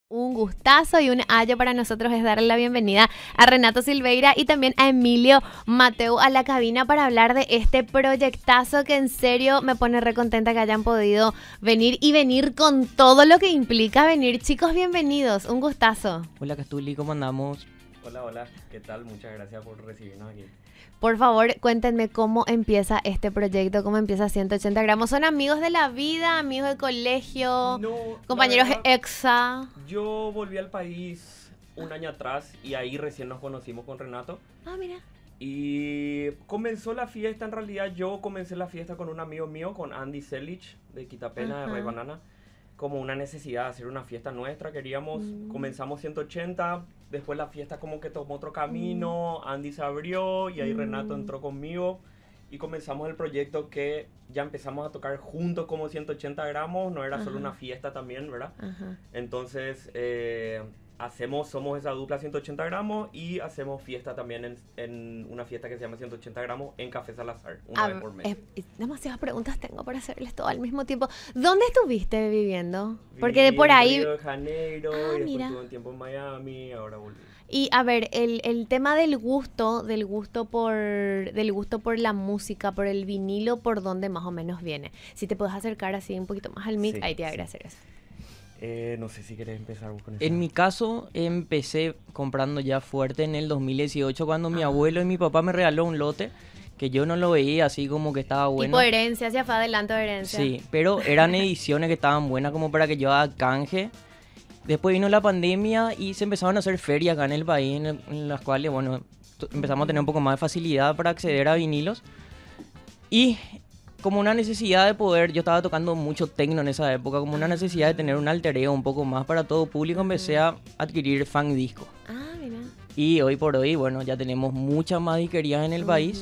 Un gustazo y un hallo para nosotros es darle la bienvenida a Renato Silveira y también a Emilio Mateu a la cabina para hablar de este proyectazo que en serio me pone re contenta que hayan podido venir y venir con todo lo que implica venir. Chicos, bienvenidos, un gustazo. Hola Castuli, ¿cómo andamos? Hola, ¿qué tal? Muchas gracias por recibirnos aquí. Por favor, cuéntenme cómo empieza este proyecto, cómo empieza 180 gramos. ¿Son amigos de la vida, amigos del colegio, No, compañeros la verdad, EXA? yo volví al país un año atrás y ahí recién nos conocimos con Renato. Ah, mira. Y comenzó la fiesta, en realidad yo comencé la fiesta con un amigo mío, con Andy Selich de Quitapena, de Ray Banana, como una necesidad de hacer una fiesta nuestra. Comenzamos 180, después la fiesta como que tomó otro camino, Andy se abrió y ahí Renato entró conmigo y comenzamos el proyecto que ya empezamos a tocar juntos como 180 gramos, no era solo una fiesta también, ¿verdad? Entonces somos esa dupla 180 gramos y hacemos fiesta también en una fiesta que se llama 180 gramos en Café Salazar, una vez por mes. Demasiadas preguntas tengo para hacerles todo al mismo tiempo. ¿Dónde estuviste viviendo? Porque Viví de por en ahí... Río de Janeiro, y después mira. estuve un tiempo en Miami, ahora volví. Y a ver, el tema del gusto por la música, por el vinilo, ¿por dónde más o menos viene? Si te puedes acercar así un poquito más al mic, Sí, ahí te sí. agradecerás. No sé si querés empezar vos con eso. En mi caso, empecé comprando ya fuerte en el 2018 cuando mi abuelo y mi papá me regaló un lote que yo no lo veía así como que estaba bueno. Tipo herencia, hacia fue adelanto de herencia. Sí, pero eran ediciones que estaban buenas como para que yo haga canje. Después vino la pandemia y se empezaron a hacer ferias acá en el país en las cuales, bueno, empezamos a tener un poco más de facilidad para acceder a vinilos. Y como una necesidad de poder, yo estaba tocando mucho techno en esa época, como una necesidad de tener un alter ego un poco más para todo público, empecé a adquirir fan disco. Ah, mira. Y hoy por hoy, bueno, ya tenemos muchas más disquerías en el país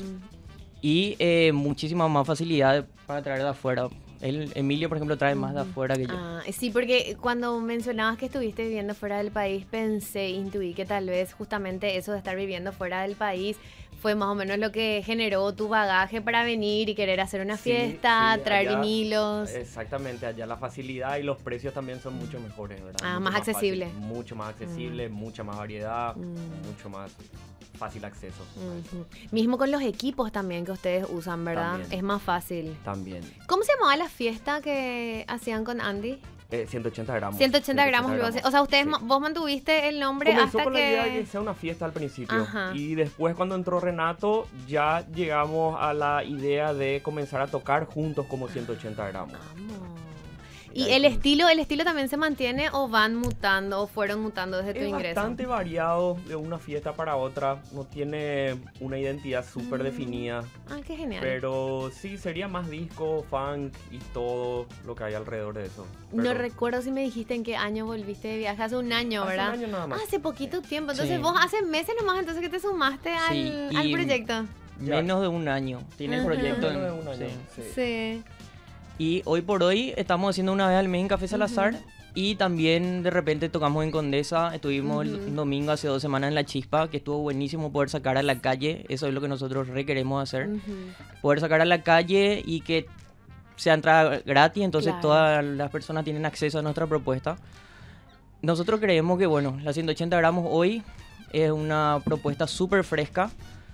y muchísima más facilidad para traer de afuera. Emilio, por ejemplo, trae más de afuera que yo. Sí, porque cuando mencionabas que estuviste viviendo fuera del país, intuí que tal vez justamente eso de estar viviendo fuera del país fue más o menos lo que generó tu bagaje para venir y querer hacer una fiesta, Sí, traer allá, vinilos. Exactamente, allá la facilidad y los precios también son mucho mejores, ¿verdad? Ah, Mucho más accesible. fácil, mucho más accesible, mucha más variedad, mucho más fácil acceso. Mismo con los equipos también que ustedes usan, ¿verdad? También. Es más fácil. También. ¿Cómo se llamaba la fiesta que hacían con Andy? 180 gramos. 180 gramos. O sea, ustedes, Sí. vos mantuviste el nombre Comenzó hasta con que... la idea de que sea una fiesta al principio. Ajá. Y después cuando entró Renato, ya llegamos a la idea de comenzar a tocar juntos como 180 gramos. Vamos. Y ¿Y ahí el estilo también se mantiene o van mutando o fueron mutando desde tu Es ingreso? bastante variado de una fiesta para otra. No tiene una identidad súper definida. Ah, qué genial. Pero sí, sería más disco, funk y todo lo que hay alrededor de eso. No Pero recuerdo si me dijiste en qué año volviste de viaje. Hace un año, hace ¿verdad? un año nada más. Hace poquito tiempo. Entonces Sí. vos hace meses nomás entonces que te sumaste Sí, al y- proyecto. Ya. Menos de un año tiene el Ajá. proyecto. Menos de un año, Sí. sí. Sí. Y hoy por hoy estamos haciendo una vez al mes en Café Salazar. Y también de repente tocamos en Condesa. Estuvimos el domingo hace 2 semanas en La Chispa, que estuvo buenísimo poder sacar a la calle. Eso es lo que nosotros queremos hacer. Poder sacar a la calle y que sea entrada gratis. Entonces Claro. todas las personas tienen acceso a nuestra propuesta. Nosotros creemos que, bueno, la 180 gramos hoy es una propuesta súper fresca.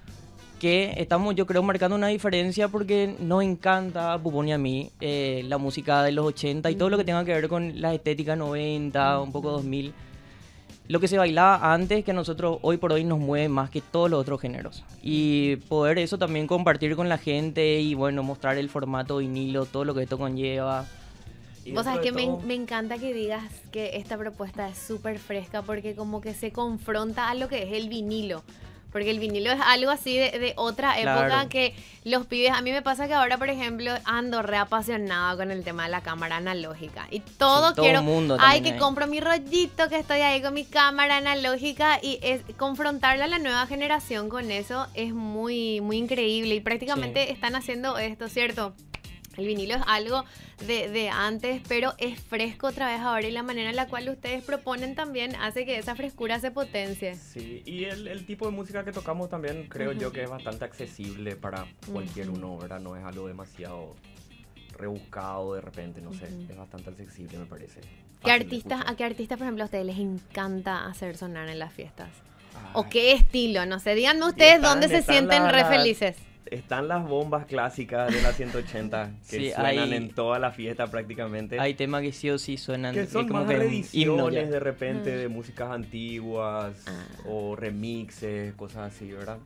Que estamos, yo creo, marcando una diferencia porque nos encanta, a Pupón y a mí, la música de los 80 y todo lo que tenga que ver con la estética 90, un poco 2000. Lo que se bailaba antes, que a nosotros hoy por hoy nos mueve más que todos los otros géneros. Y poder eso también compartir con la gente y, bueno, mostrar el formato vinilo, todo lo que esto conlleva. Y Vos sabés que dentro de todo, me encanta que digas que esta propuesta es súper fresca porque como que se confronta a lo que es el vinilo. Porque el vinilo es algo así de otra época Claro. que los pibes... A mí me pasa que ahora, por ejemplo, ando re apasionada con el tema de la cámara analógica. Y todo Sí, todo quiero... el mundo Ay, también que ahí. compro mi rollito, que estoy ahí con mi cámara analógica. Y es confrontarle a la nueva generación con eso es muy, muy increíble. Y prácticamente están haciendo esto, ¿cierto? El vinilo es algo de antes, pero es fresco otra vez ahora y la manera en la cual ustedes proponen también hace que esa frescura se potencie. Sí, y el tipo de música que tocamos también creo yo que es bastante accesible para cualquier uno, ¿verdad? No es algo demasiado rebuscado de repente, no sé, es bastante accesible, me parece. ¿A qué artistas, por ejemplo, a ustedes les encanta hacer sonar en las fiestas? ¿O qué estilo? No sé, díganme ustedes dónde se sienten re felices. Están las bombas clásicas de la 180 que sí, suenan en toda la fiesta prácticamente. Hay temas que sí o sí suenan. Que son como más que reediciones de repente de músicas antiguas o remixes, cosas así, ¿verdad?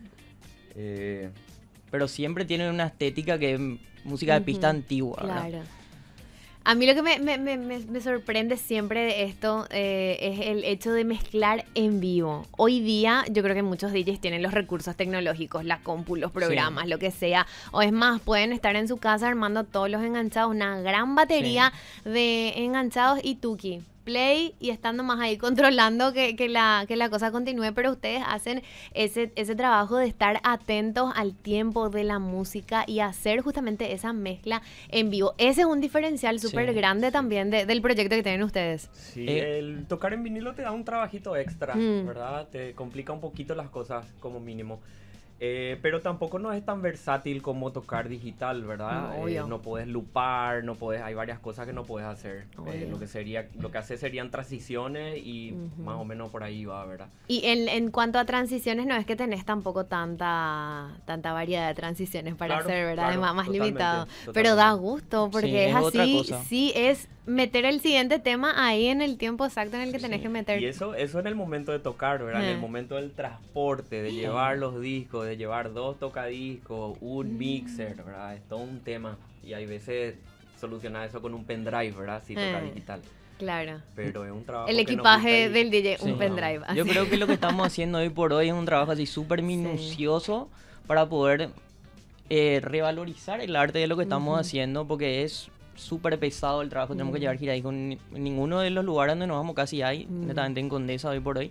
Pero siempre tienen una estética que es música de pista antigua, ¿verdad? Claro. A mí lo que me sorprende siempre de esto es el hecho de mezclar en vivo. Hoy día yo creo que muchos DJs tienen los recursos tecnológicos, la compu, los programas, lo que sea. O es más, pueden estar en su casa armando todos los enganchados, una gran batería de enganchados y tuki. Play y estando más ahí controlando que la cosa continúe, pero ustedes hacen ese trabajo de estar atentos al tiempo de la música y hacer justamente esa mezcla en vivo. Ese es un diferencial súper grande también del proyecto que tienen ustedes. Sí, el tocar en vinilo te da un trabajito extra, ¿verdad? Te complica un poquito las cosas como mínimo. Pero tampoco no es tan versátil como tocar digital, ¿verdad? No puedes loopar, hay varias cosas que no puedes hacer. Lo que hace serían transiciones y más o menos por ahí va, ¿verdad? Y en cuanto a transiciones, no es que tenés tampoco tanta variedad de transiciones para hacer, ¿verdad? Claro, es más limitado. Totalmente. Pero da gusto, porque es así, otra cosa. sí, es meter el siguiente tema ahí en el tiempo exacto en el que tenés que meter. Y eso en el momento de tocar, ¿verdad? En el momento del transporte, de llevar los discos, de llevar 2 tocadiscos, un mixer, ¿verdad? Es todo un tema. Y hay veces solucionar eso con un pendrive, ¿verdad? Si toca digital. Claro. Pero es un trabajo el equipaje del DJ, un pendrive. Yo creo que lo que estamos haciendo hoy por hoy es un trabajo así súper minucioso para poder revalorizar el arte de lo que estamos haciendo, porque es súper pesado el trabajo. Tenemos que llevar giradiscos en ninguno de los lugares donde nos vamos casi hay, netamente en Condesa hoy por hoy.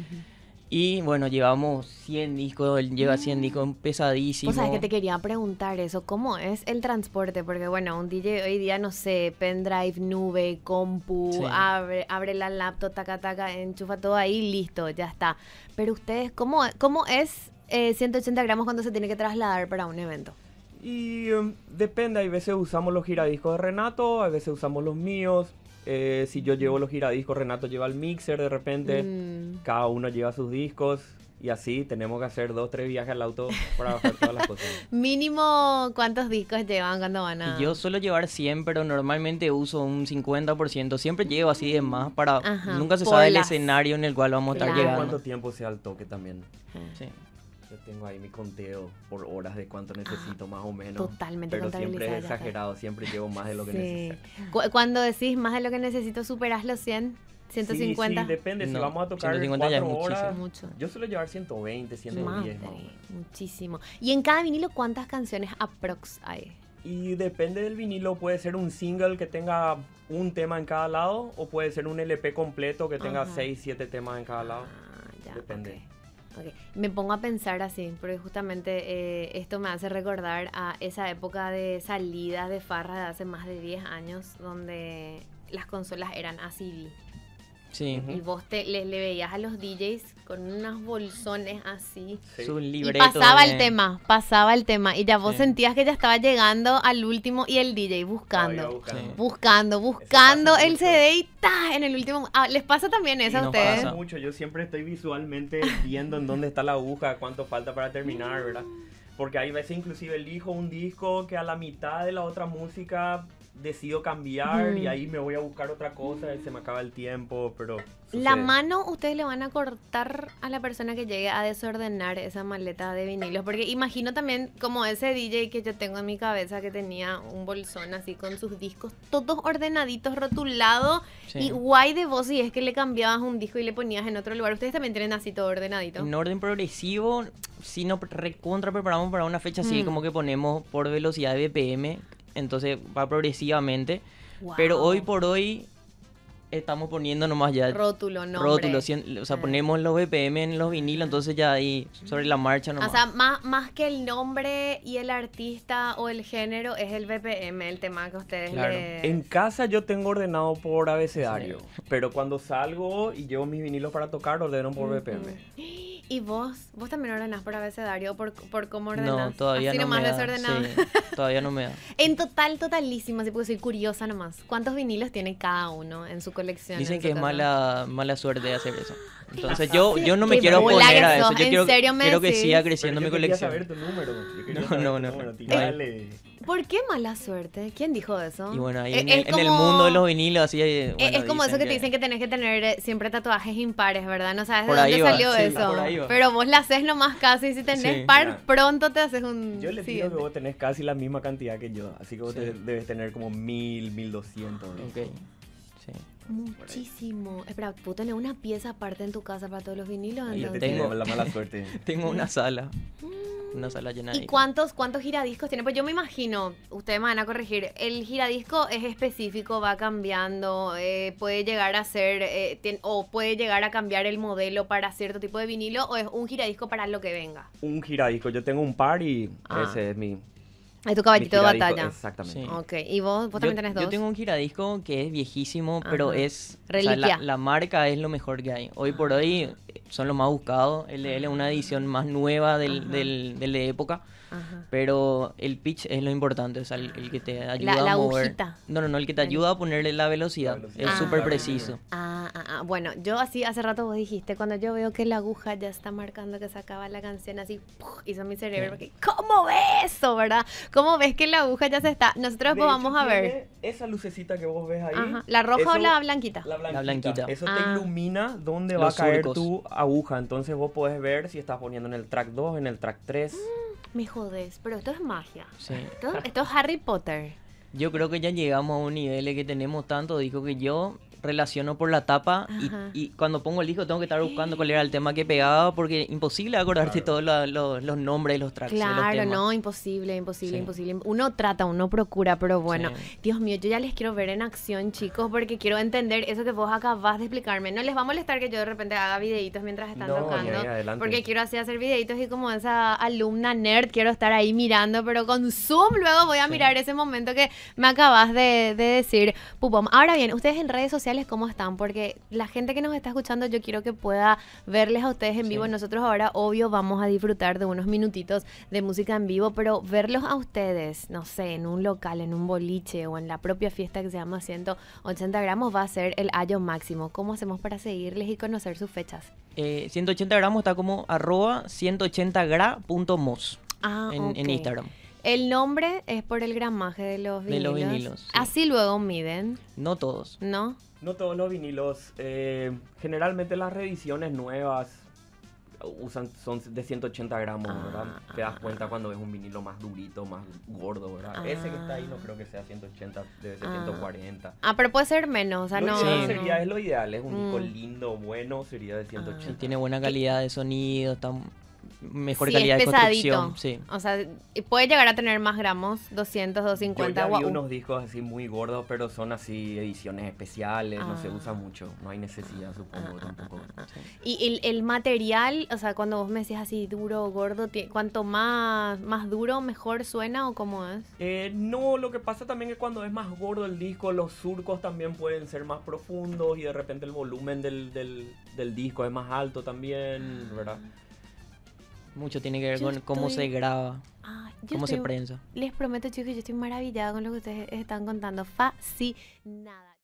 Y bueno, llevamos 100 discos, él lleva 100 discos, pesadísimo. Pues sabes que te quería preguntar eso, ¿cómo es el transporte? Porque bueno, un DJ hoy día, no sé, pendrive, nube, compu, abre la laptop, taca, enchufa todo ahí, listo, ya está. Pero ustedes, ¿cómo es 180 gramos cuando se tiene que trasladar para un evento? Y depende, hay veces usamos los giradiscos de Renato, a veces usamos los míos. Si yo llevo los giradiscos, Renato lleva el mixer de repente. Cada uno lleva sus discos y así tenemos que hacer 2-3 viajes al auto para bajar todas las cosas. Mínimo, ¿cuántos discos llevan cuando van a...? Yo suelo llevar 100, pero normalmente uso un 50%. Siempre llevo así de más para... nunca se sabe el escenario en el cual vamos a estar llegando. ¿Cuánto tiempo sea el toque también? Sí. Yo tengo ahí mi conteo por horas de cuánto necesito más o menos. Totalmente. Pero siempre es exagerado, siempre llevo más de lo que necesito. Cuando decís más de lo que necesito, ¿superás los 100? 150. Sí, depende. Si vamos a tocar 4 horas, mucho. Yo suelo llevar 120, 110. Muchísimo. ¿Y en cada vinilo cuántas canciones aprox hay? Y depende del vinilo, puede ser un single que tenga un tema en cada lado o puede ser un LP completo que tenga 6, 7 temas en cada lado. Depende. Okay. Me pongo a pensar así, porque justamente esto me hace recordar a esa época de salidas de farra de hace más de 10 años, donde las consolas eran ACD. Sí. Y vos le veías a los DJs con unos bolsones así. Su Y libreto pasaba el tema. Y ya vos sentías que ya estaba llegando al último y el DJ buscando el CD y ¡ta! En el último. ¿Les pasa también eso a ustedes? Pasa mucho. Yo siempre estoy visualmente viendo en dónde está la aguja, cuánto falta para terminar, ¿verdad? Porque hay veces inclusive elijo un disco que a la mitad de la otra música decido cambiar y ahí me voy a buscar otra cosa y se me acaba el tiempo, pero sucede. La mano ustedes le van a cortar a la persona que llegue a desordenar esa maleta de vinilos, porque imagino también como ese DJ que yo tengo en mi cabeza que tenía un bolsón así con sus discos todos ordenaditos, rotulados y guay de vos si es que le cambiabas un disco y le ponías en otro lugar. Ustedes también tienen así todo ordenadito. En orden progresivo, si nos recontra preparamos para una fecha así como que ponemos por velocidad de BPM. Entonces va progresivamente. Wow. Pero hoy por hoy estamos poniendo nomás ya rótulo, o sea, ponemos los BPM en los vinilos, entonces ya ahí sobre la marcha nomás. O sea, más que el nombre y el artista o el género es el BPM, el tema que ustedes En casa yo tengo ordenado por abecedario, pero cuando salgo y llevo mis vinilos para tocar, ordeno por BPM. ¿Y vos también ordenás por abecedario o por cómo ordenás? No, todavía así no nomás me da. desordenado. Sí, todavía no me da. En total, totalísimo, así porque soy curiosa nomás. ¿Cuántos vinilos tiene cada uno en su colección? Dicen en que su es casa? mala suerte de hacer eso. Entonces yo no me Qué quiero bola oponer que a eso. sos, Yo ¿en serio me quiero que decís? siga Pero creciendo mi yo quería colección. saber tu número. Yo quería No, saber no, tu no. número, No hay. dale. ¿Por qué mala suerte? ¿Quién dijo eso? Y bueno, ahí Es en el como- mundo de los vinilos así bueno, es como eso dicen que te dicen que tenés que tener siempre tatuajes impares, ¿verdad? No sabes de Por dónde ahí va, salió sí, eso. por ahí va. Pero vos la haces nomás casi. Si tenés Sí. par, Mira, pronto te haces un Yo le pido siguiente. que vos tenés casi la misma cantidad que yo. Así que vos Sí. debes tener como 1000, 1200. ¿no? Ok, sí. Muchísimo. Espera, ¿puedo tener una pieza aparte en tu casa para todos los vinilos? Y ya te Entonces? tengo- tengo la mala suerte. Tengo una sala llena de ¿Y cuántos giradiscos tiene? Pues yo me imagino, ustedes me van a corregir, el giradisco es específico, va cambiando, puede llegar a ser, o puede llegar a cambiar el modelo para cierto tipo de vinilo, o es un giradisco para lo que venga. Un giradisco. Yo tengo un par y ese es mi Es tu caballito de giradisco. batalla. Exactamente. Sí. Ok, ¿y vos también tenés dos? Yo tengo un giradisco que es viejísimo, pero Ajá. es... o sea, Reliquia. la marca es lo mejor que hay. Hoy por hoy son los más buscados. LL es una edición más nueva del de época. Ajá. Pero el pitch es lo importante, o sea, el que te ayuda La a mover. agujita. No, el que te ayuda a ponerle la velocidad. La velocidad. Es súper Ah. preciso. Bueno, yo así hace rato vos dijiste, cuando yo veo que la aguja ya está marcando que se acaba la canción, así ¡puf! Hizo mi cerebro, porque ¿cómo ves eso, verdad? ¿Cómo ves que la aguja ya se está? Nosotros De después hecho, vamos a ver. tiene esa lucecita que vos ves ahí. Ajá. ¿La roja o eso- la blanquita? La blanquita. La blanquita. Eso te Ah. ilumina dónde Los va a caer surcos. tu aguja. Entonces vos podés ver si estás poniendo en el track 2, en el track 3. Me jodes, pero esto es magia. Sí. Esto es Harry Potter. Yo creo que ya llegamos a un nivel de que tenemos tanto disco que yo relaciono por la tapa Ajá. y cuando pongo el disco tengo que estar buscando cuál era el tema que pegaba porque imposible acordarte todos los nombres de los tracks de los Claro, temas. no, imposible. Sí. Uno trata, uno procura, pero bueno, Sí. Dios mío, yo ya les quiero ver en acción, chicos, porque quiero entender eso que vos acabas de explicarme. No les va a molestar que yo de repente haga videitos mientras están No, tocando, ni ahí, adelante. porque quiero así hacer videitos y como esa alumna nerd quiero estar ahí mirando, pero con Zoom luego voy a mirar ese momento que me acabas de decir, Pupom. Ahora bien, ustedes en redes sociales, ¿cómo están? Porque la gente que nos está escuchando, yo quiero que pueda verles a ustedes en vivo. Sí. Nosotros ahora, obvio, vamos a disfrutar de unos minutitos de música en vivo, pero verlos a ustedes, no sé, en un local, en un boliche o en la propia fiesta que se llama 180 gramos va a ser el ayo máximo. ¿Cómo hacemos para seguirles y conocer sus fechas? 180 gramos está como @180gra.mos en Ok. Instagram. El nombre es por el gramaje de los De vinilos. los vinilos, sí. Así luego miden, No todos. ¿no? No todos los vinilos. Generalmente las reediciones nuevas son de 180 gramos, ¿verdad? Te das cuenta cuando ves un vinilo más durito, más gordo, ¿verdad? Ese que está ahí no creo que sea 180, debe ser 140. Pero puede ser menos, o sea, Lo no. ideal Sí. sería, es lo ideal, es un disco Mm. lindo, bueno, sería de 180. Sí, tiene buena calidad de sonido, está mejor Sí, calidad es de pesadito. construcción. Sí. O sea, y puede llegar a tener más gramos, 200, Yo 250. ya vi guau. unos discos así muy gordos, pero son así ediciones especiales, no se Ah. usa mucho, no hay necesidad, supongo, tampoco. Y el material, o sea, cuando vos me decís así duro o gordo, cuanto más duro, mejor suena o cómo es. No, lo que pasa también es cuando es más gordo el disco, los surcos también pueden ser más profundos y de repente el volumen del disco es más alto también, ¿verdad? Mucho tiene que ver Yo con cómo se estoy- graba, Yo cómo se estoy- prensa. Les prometo, chicos, yo estoy maravillada con lo que ustedes están contando. Fascinada.